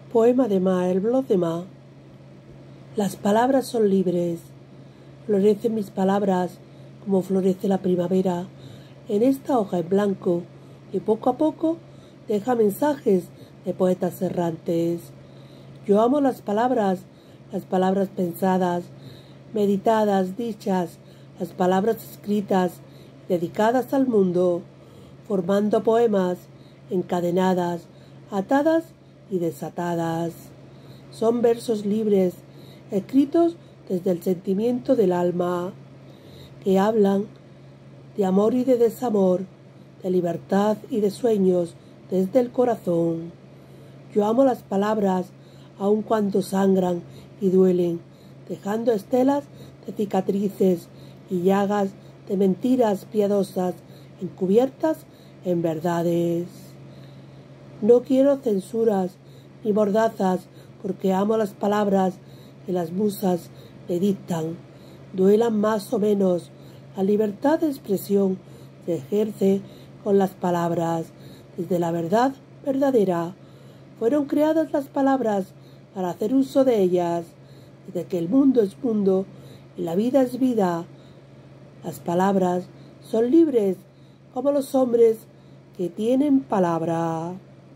Poema de Ma, el blog de Ma. Las palabras son libres. Florecen mis palabras como florece la primavera en esta hoja en blanco y poco a poco deja mensajes de poetas errantes. Yo amo las palabras pensadas, meditadas, dichas, las palabras escritas, dedicadas al mundo, formando poemas encadenadas, atadas y desatadas. Son versos libres, escritos desde el sentimiento del alma, que hablan de amor y de desamor, de libertad y de sueños desde el corazón. Yo amo las palabras, aun cuando sangran y duelen, dejando estelas de cicatrices y llagas de mentiras piadosas encubiertas en verdades. No quiero censuras ni mordazas, porque amo las palabras que las musas me dictan. Duelan más o menos, la libertad de expresión se ejerce con las palabras. Desde la verdad verdadera fueron creadas las palabras para hacer uso de ellas. Desde que el mundo es mundo y la vida es vida, las palabras son libres como los hombres que tienen palabra.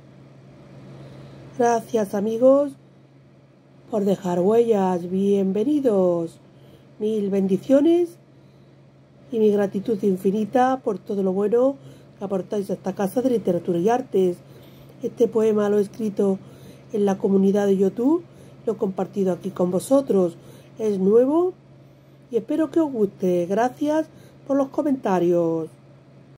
Gracias, amigos, por dejar huellas. Bienvenidos. Mil bendiciones y mi gratitud infinita por todo lo bueno que aportáis a esta casa de literatura y artes. Este poema lo he escrito en la comunidad de YouTube, lo he compartido aquí con vosotros. Es nuevo y espero que os guste. Gracias por los comentarios.